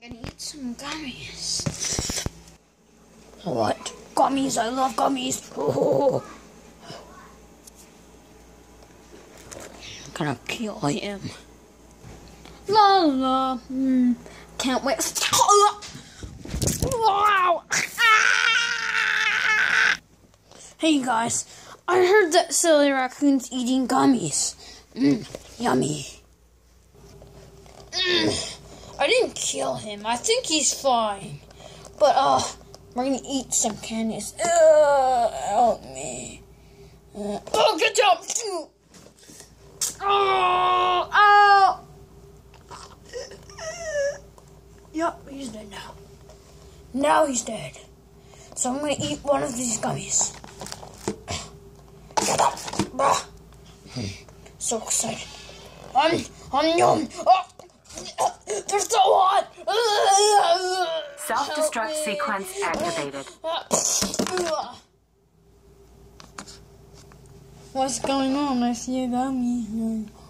Gonna eat some gummies. What? Gummies, I love gummies. Oh. I'm gonna kill him. La la. Can't wait. Wow! Hey guys, I heard that silly raccoon's eating gummies. Yummy. I didn't kill him. I think he's fine. But we're gonna eat some candies. Help me. Oh, good job. Oh. Yup, he's dead now. Now he's dead. So I'm gonna eat one of these gummies. So excited. Yum. Oh, they're so hot. Self-destruct sequence activated. What's going on? I see a gummy.